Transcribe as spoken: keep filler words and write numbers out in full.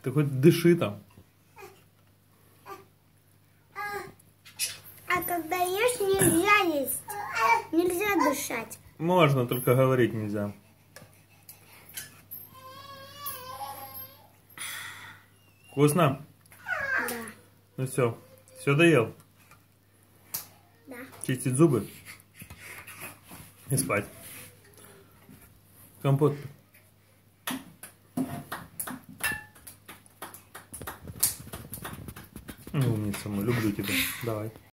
Ты хоть дыши там. А когда ешь, нельзя есть. Нельзя дышать. Можно, только говорить нельзя. Вкусно? Да. Ну все. Все доел? Да. Чистить зубы и спать. Компот. Умница мой, люблю тебя. Давай.